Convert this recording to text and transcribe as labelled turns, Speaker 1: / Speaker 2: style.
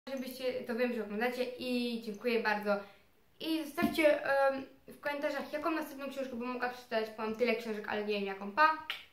Speaker 1: żebyście, to wiem, że oglądacie i dziękuję bardzo. I zostawcie w komentarzach, jaką następną książkę bym mogła przeczytać, bo mam tyle książek, ale nie wiem jaką. Pa!